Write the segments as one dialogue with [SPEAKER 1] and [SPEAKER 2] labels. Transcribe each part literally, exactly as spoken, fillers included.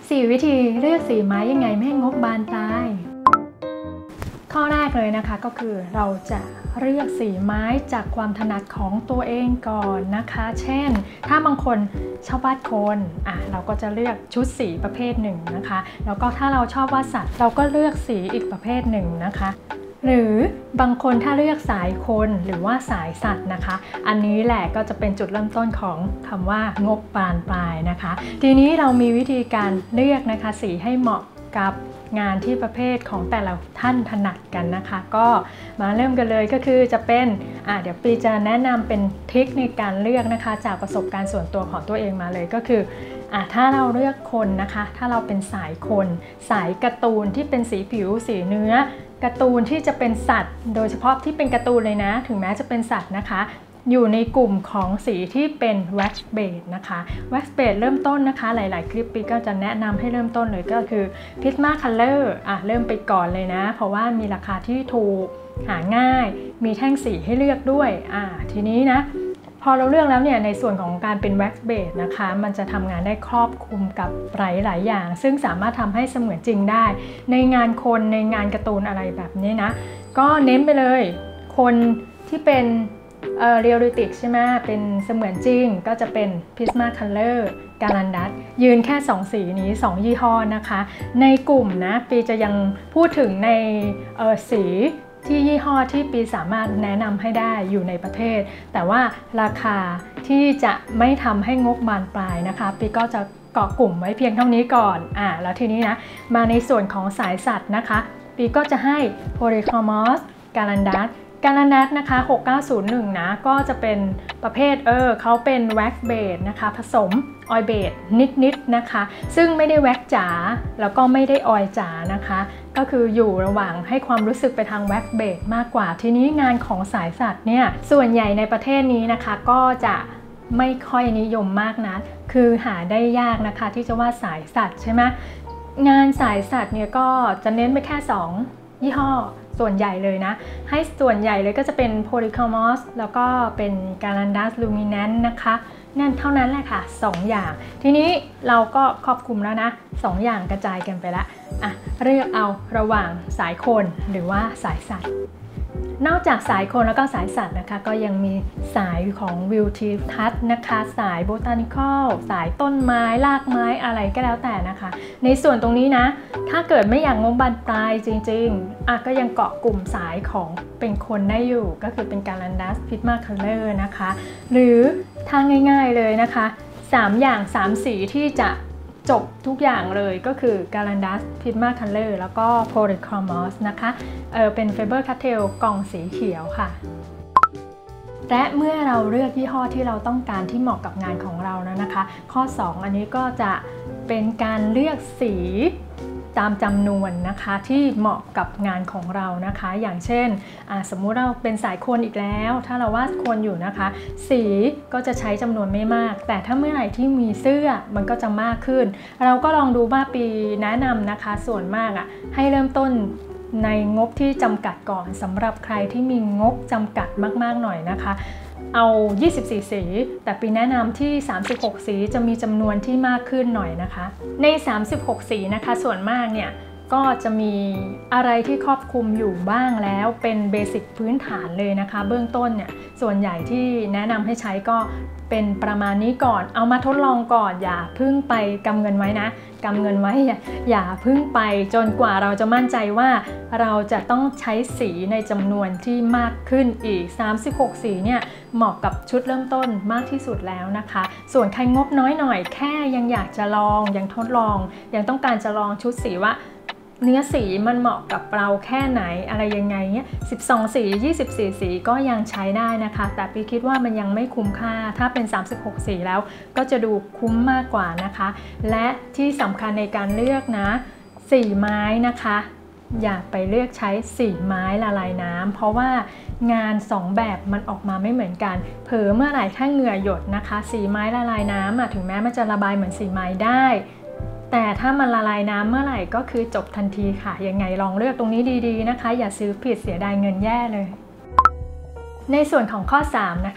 [SPEAKER 1] สี่วิธีเลือกสีไม้ยังไงไม่ให้งบบานปลายข้อแรกเลยนะคะก็คือเราจะเลือกสีไม้จากความถนัดของตัวเองก่อนนะคะเช่นถ้าบางคนชอบวาดคนอ่ะเราก็จะเลือกชุดสีประเภทหนึ่งนะคะแล้วก็ถ้าเราชอบวาดสัตว์เราก็เลือกสีอีกประเภทหนึ่งนะคะหรือบางคนถ้าเลือกสายคนหรือว่าสายสัตว์นะคะอันนี้แหละก็จะเป็นจุดเริ่มต้นของคำว่างบบานปลายนะคะทีนี้เรามีวิธีการเลือกนะคะสีให้เหมาะกับงานที่ประเภทของแต่ละท่านถนัดกันนะคะก็มาเริ่มกันเลยก็คือจะเป็นอ่ะเดี๋ยวปีจะแนะนำเป็นทริคในการเลือกนะคะจากประสบการณ์ส่วนตัวของตัวเองมาเลยก็คืออ่ะถ้าเราเลือกคนนะคะถ้าเราเป็นสายคนสายการ์ตูนที่เป็นสีผิวสีเนื้อการ์ตูนที่จะเป็นสัตว์โดยเฉพาะที่เป็นการ์ตูนเลยนะถึงแม้จะเป็นสัตว์นะคะอยู่ในกลุ่มของสีที่เป็น wax base นะคะ wax base เริ่มต้นนะคะหลายๆคลิปปีก็จะแนะนำให้เริ่มต้นเลยก็คือ Prisma Color อ่ะเริ่มไปก่อนเลยนะเพราะว่ามีราคาที่ถูกหาง่ายมีแท่งสีให้เลือกด้วยอ่ะทีนี้นะพอเราเลือกแล้วเนี่ยในส่วนของการเป็น wax base นะคะมันจะทำงานได้ครอบคลุมกับหลายๆอย่างซึ่งสามารถทำให้เสมือนจริงได้ในงานคนในงานการ์ตูนอะไรแบบนี้นะก็เน้นไปเลยคนที่เป็นเอ่อเรียลลิติกใช่ไหมเป็นเสมือนจริงก็จะเป็น Prisma Color การันดัสยืนแค่สองสีนี้สองยี่ห้อนะคะในกลุ่มนะปีจะยังพูดถึงในเอ่อสีที่ยี่ห้อที่ปีสามารถแนะนำให้ได้อยู่ในประเทศแต่ว่าราคาที่จะไม่ทำให้งบบานปลายนะคะปีก็จะเกาะกลุ่มไว้เพียงเท่านี้ก่อนอ่าแล้วทีนี้นะมาในส่วนของสายสัตว์นะคะปีก็จะให้ Polychromos การันดัสการันดัสนะคะหกเก้าศูนย์หนึ่งนะก็จะเป็นประเภทเออเขาเป็น wax base นะคะผสม oil base นิดๆนะคะซึ่งไม่ได้ wax จ๋าแล้วก็ไม่ได้ oil จ๋านะคะก็คืออยู่ระหว่างให้ความรู้สึกไปทาง wax base มากกว่าทีนี้งานของสายสัตว์เนี่ยส่วนใหญ่ในประเทศนี้นะคะก็จะไม่ค่อยนิยมมากนะคือหาได้ยากนะคะที่จะวาดสายสัตว์ใช่ไหมงานสายสัตว์เนี่ยก็จะเน้นไปแค่สองยี่ห้อส่วนใหญ่เลยนะให้ส่วนใหญ่เลยก็จะเป็น Polychromos แล้วก็เป็น Garandus Luminance นะคะนั่นเท่านั้นแหละค่ะสองอย่างทีนี้เราก็ครอบคลุมแล้วนะสองอย่างกระจายกันไปละอ่ะเลือกเอาระหว่างสายคนหรือว่าสายสัตว์นอกจากสายคนแล้วก็สายสัตว์นะคะก็ยังมีสายของวิวทิวทัศน์นะคะสายโบทานิคอลสายต้นไม้รากไม้อะไรก็แล้วแต่นะคะในส่วนตรงนี้นะถ้าเกิดไม่อยากงบบานปลายจริงๆอ่ะก็ยังเกาะกลุ่มสายของเป็นคนได้อยู่ก็คือเป็นการันดัสพิทมาคัลเลอร์นะคะหรือทางง่ายๆเลยนะคะสามอย่างสามสีที่จะจบทุกอย่างเลยก็คือ Garandus Prisma Color แล้วก็ Polychromos นะคะเออเป็น Faber Castell กล่องสีเขียวค่ะและเมื่อเราเลือกยี่ห้อที่เราต้องการที่เหมาะกับงานของเราแล้วนะคะข้อสองอันนี้ก็จะเป็นการเลือกสีตามจำนวนนะคะที่เหมาะกับงานของเรานะคะอย่างเช่นสมมุติเราเป็นสายคนอีกแล้วถ้าเราวาดคนอยู่นะคะสีก็จะใช้จำนวนไม่มากแต่ถ้าเมื่อไหร่ที่มีเสื้อมันก็จะมากขึ้นเราก็ลองดูว่าปีแนะนำนะคะส่วนมากอ่ะให้เริ่มต้นในงบที่จำกัดก่อนสำหรับใครที่มีงบจำกัดมากๆหน่อยนะคะเอายี่สิบสี่สีแต่ปีแนะนำที่สามสิบหกสีจะมีจำนวนที่มากขึ้นหน่อยนะคะในสามสิบหกสีนะคะส่วนมากเนี่ยก็จะมีอะไรที่ครอบคลุมอยู่บ้างแล้วเป็นเบสิกพื้นฐานเลยนะคะเบื้องต้นเนี่ยส่วนใหญ่ที่แนะนำให้ใช้ก็เป็นประมาณนี้ก่อนเอามาทดลองก่อนอย่าพึ่งไปกำเงินไว้นะกำเงินไว้อย่าอย่าพึ่งไปจนกว่าเราจะมั่นใจว่าเราจะต้องใช้สีในจำนวนที่มากขึ้นอีกสามสิบหกสีเนี่ยเหมาะกับชุดเริ่มต้นมากที่สุดแล้วนะคะส่วนใครงบน้อยหน่อยแค่ยังอยากจะลองยังทดลองยังต้องการจะลองชุดสีว่าเนื้อสีมันเหมาะกับเราแค่ไหนอะไรยังไงเนี่ยสิบสองสียี่สิบสี่สีก็ยังใช้ได้นะคะแต่ปีคิดว่ามันยังไม่คุ้มค่าถ้าเป็นสามสิบหกสีแล้วก็จะดูคุ้มมากกว่านะคะและที่สำคัญในการเลือกนะสีไม้นะคะอย่าไปเลือกใช้สีไม้ละลายน้ำเพราะว่างานสองแบบมันออกมาไม่เหมือนกันเผลอเมื่อไหร่ถ้าเหงื่อหยดนะคะสีไม้ละลายน้ำถึงแม้มันจะระบายเหมือนสีไม้ได้แต่ถ้ามันละลายน้ำเมื่อไหร่ก็คือจบทันทีค่ะยังไงลองเลือกตรงนี้ดีๆนะคะอย่าซื้อผิดเสียดายเงินแย่เลยในส่วนของข้อสามนะคะ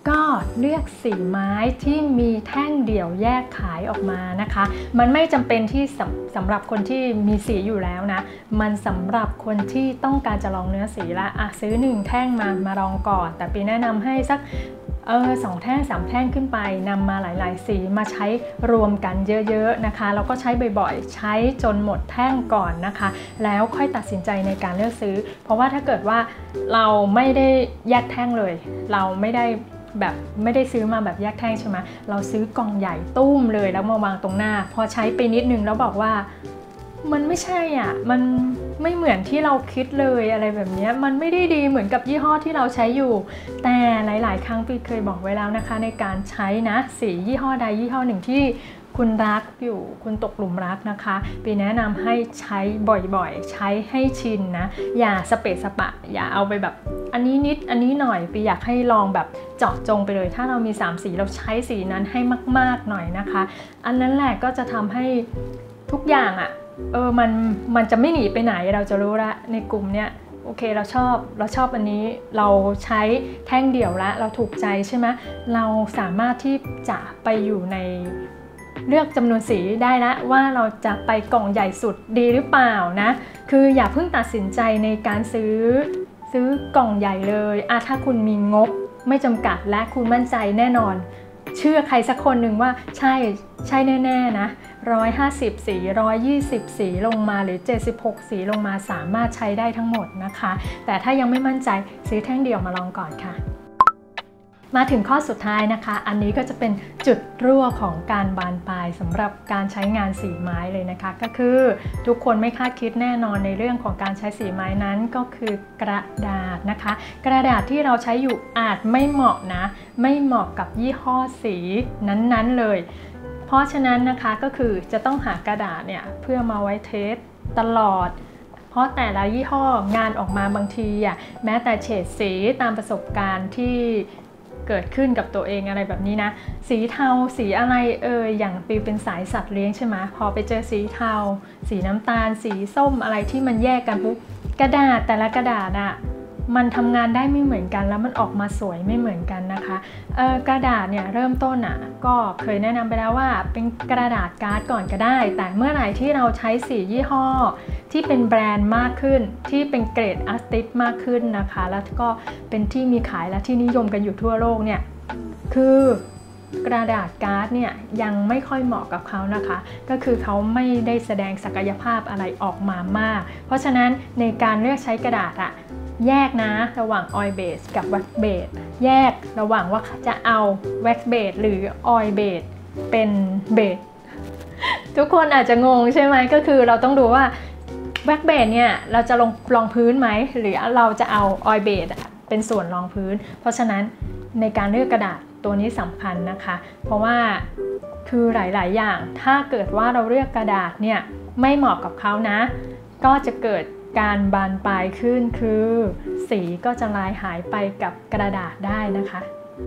[SPEAKER 1] ก็เลือกสีไม้ที่มีแท่งเดี่ยวแยกขายออกมานะคะมันไม่จำเป็นที่สำสำหรับคนที่มีสีอยู่แล้วนะมันสำหรับคนที่ต้องการจะลองเนื้อสีละอ่ะซื้อหนึ่งแท่งมามาลองก่อนแต่ปีแนะนำให้สักเออสองแท่งสามแท่งขึ้นไปนำมาหลายๆสีมาใช้รวมกันเยอะๆนะคะแล้วก็ใช้บ่อยๆใช้จนหมดแท่งก่อนนะคะแล้วค่อยตัดสินใจในการเลือกซื้อเพราะว่าถ้าเกิดว่าเราไม่ได้แยกแท่งเลยเราไม่ได้แบบไม่ได้ซื้อมาแบบแยกแท่งใช่ไหมเราซื้อกล่องใหญ่ตุ้มเลยแล้วมาวางตรงหน้าพอใช้ไปนิดนึงแล้วบอกว่ามันไม่ใช่อ่ะมันไม่เหมือนที่เราคิดเลยอะไรแบบนี้มันไม่ได้ดีเหมือนกับยี่ห้อที่เราใช้อยู่แต่หลายๆครั้งปีเคยบอกไว้แล้วนะคะในการใช้นะสียี่ห้อใดยี่ห้อหนึ่งที่คุณรักอยู่คุณตกหลุมรักนะคะปีแนะนำให้ใช้บ่อยๆใช้ให้ชินนะอย่าสเปะสปะอย่าเอาไปแบบอันนี้นิดอันนี้หน่อยปีอยากให้ลองแบบเจาะจงไปเลยถ้าเรามีสามสีเราใช้สีนั้นให้มากๆหน่อยนะคะอันนั้นแหละก็จะทำให้ทุกอย่างอะเออมันมันจะไม่หนีไปไหนเราจะรู้ละในกลุ่มเนี้ยโอเคเราชอบเราชอบอันนี้เราใช้แท่งเดี่ยวแล้วเราถูกใจใช่ไหมเราสามารถที่จะไปอยู่ในเลือกจำนวนสีได้แล้วว่าเราจะไปกล่องใหญ่สุดดีหรือเปล่านะคืออย่าเพิ่งตัดสินใจในการซื้อซื้อกล่องใหญ่เลยอะถ้าคุณมีงบไม่จำกัดและคุณมั่นใจแน่นอนเชื่อใครสักคนหนึ่งว่าใช่ใช่แน่ๆนะหนึ่งร้อยห้าสิบสีหนึ่งร้อยยี่สิบสีลงมาหรือเจ็ดสิบหกสีลงมาสามารถใช้ได้ทั้งหมดนะคะแต่ถ้ายังไม่มั่นใจซื้อแท่งเดียวมาลองก่อนค่ะมาถึงข้อสุดท้ายนะคะอันนี้ก็จะเป็นจุดรั่วของการบานปลายสำหรับการใช้งานสีไม้เลยนะคะก็คือทุกคนไม่คาดคิดแน่นอนในเรื่องของการใช้สีไม้นั้นก็คือกระดาษนะคะกระดาษที่เราใช้อยู่อาจไม่เหมาะนะไม่เหมาะกับยี่ห้อสีนั้นๆเลยเพราะฉะนั้นนะคะก็คือจะต้องหากระดาษเนี่ยเพื่อมาไว้เทสตลอดเพราะแต่ละยี่ห้องานออกมาบางทีอ่ะแม้แต่เฉดสีตามประสบการณ์ที่เกิดขึ้นกับตัวเองอะไรแบบนี้นะสีเทาสีอะไรเอออย่างปีเป็นสายสัตว์เลี้ยงใช่ไหมพอไปเจอสีเทาสีน้ำตาลสีส้มอะไรที่มันแยกกันปุ๊บกระดาษแต่ละกระดาษอ่ะมันทำงานได้ไม่เหมือนกันแล้วมันออกมาสวยไม่เหมือนกันนะคะเออกระดาษเนี่ยเริ่มต้นอ่ะก็เคยแนะนำไปแล้วว่าเป็นกระดาษการ์ดก่อนก็ได้แต่เมื่อไหร่ที่เราใช้สียี่ห้อที่เป็นแบรนด์มากขึ้นที่เป็นเกรดอาร์ติสมากขึ้นนะคะแล้วก็เป็นที่มีขายและที่นิยมกันอยู่ทั่วโลกเนี่ยคือกระดาษการ์ดเนี่ยยังไม่ค่อยเหมาะกับเขานะคะก็คือเขาไม่ได้แสดงศักยภาพอะไรออกมามากเพราะฉะนั้นในการเลือกใช้กระดาษอะแยกนะระหว่าง oil base กับ wax base แยกระหว่างว่าจะเอา wax base หรือ oil base เป็น base ทุกคนอาจจะงงใช่ไหมก็คือเราต้องดูว่า wax base เนี่ยเราจะลงรองพื้นไหมหรือเราจะเอา oil base เป็นส่วนรองพื้นเพราะฉะนั้นในการเลือกกระดาษตัวนี้สำคัญนะคะเพราะว่าคือหลายๆอย่างถ้าเกิดว่าเราเลือกกระดาษเนี่ยไม่เหมาะกับเขานะก็จะเกิดการบานปลายขึ้นคือสีก็จะลายหายไปกับกระดาษได้นะคะ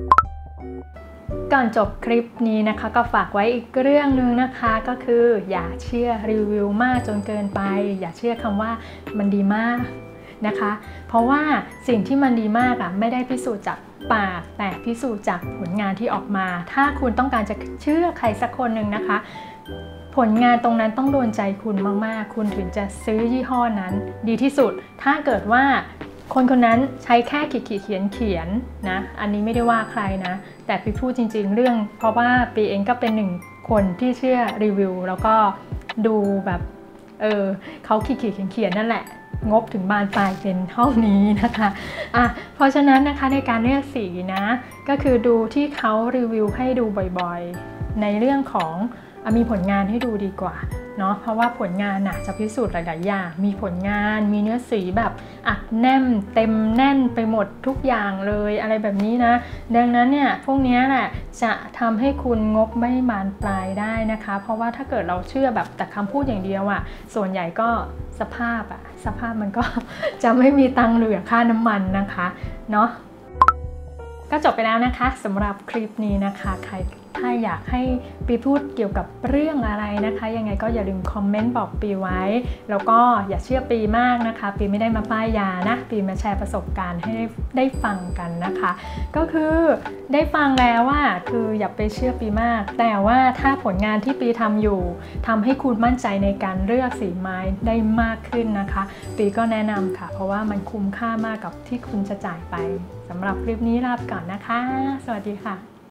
[SPEAKER 1] ก่อนจบคลิปนี้นะคะก็ฝากไว้อีกเรื่องนึงนะคะก็คืออย่าเชื่อรีวิวมากจนเกินไปอย่าเชื่อคำว่ามันดีมากนะคะเพราะว่าสิ่งที่มันดีมากอ่ะไม่ได้พิสูจน์จากปากแต่พิสูจน์จากผลงานที่ออกมาถ้าคุณต้องการจะเชื่อใครสักคนหนึ่งนะคะผลงานตรงนั้นต้องโดนใจคุณมากๆคุณถึงจะซื้อยี่ห้อนั้นดีที่สุดถ้าเกิดว่าคนคนนั้นใช้แค่ขีดขีดเขียนเขียนนะอันนี้ไม่ได้ว่าใครนะแต่พี่พูดจริงๆเรื่องเพราะว่าปีเองก็เป็นหนึ่งคนที่เชื่อรีวิวแล้วก็ดูแบบเออเขาขีดขีดเขียนเขียนนั่นแหละงบถึงบานปลายเป็นเท่านี้นะคะอ่ะเพราะฉะนั้นนะคะในการเลือกสีนะก็คือดูที่เขารีวิวให้ดูบ่อยๆในเรื่องของมีผลงานให้ดูดีกว่าเนาะเพราะว่าผลงานน่ะจะพิสูจน์หลายๆอย่างมีผลงานมีเนื้อสีแบบอัดแน่นเต็มแน่นไปหมดทุกอย่างเลยอะไรแบบนี้นะดังนั้นเนี่ยพวกนี้แหละจะทำให้คุณงบไม่บานปลายได้นะคะเพราะว่าถ้าเกิดเราเชื่อแบบแต่คำพูดอย่างเดียวอ่ะส่วนใหญ่ก็สภาพอ่ะสภาพมันก็ จะไม่มีตังค์เหลือค่าน้ำมันนะคะเนาะก็จบไปแล้วนะคะสำหรับคลิปนี้นะคะใครถ้าอยากให้ปีพูดเกี่ยวกับเรื่องอะไรนะคะยังไงก็อย่าลืมคอมเมนต์บอกปีไว้แล้วก็อย่าเชื่อปีมากนะคะปีไม่ได้มาป้ายยานะปีมาแชร์ประสบการณ์ให้ได้ได้ฟังกันนะคะก็คือได้ฟังแล้วว่าคืออย่าไปเชื่อปีมากแต่ว่าถ้าผลงานที่ปีทำอยู่ทำให้คุณมั่นใจในการเลือกสีไม้ได้มากขึ้นนะคะปีก็แนะนำค่ะเพราะว่ามันคุ้มค่ามากกับที่คุณจะจ่ายไปสำหรับคลิปนี้ลาไปก่อนนะคะสวัสดีค่ะ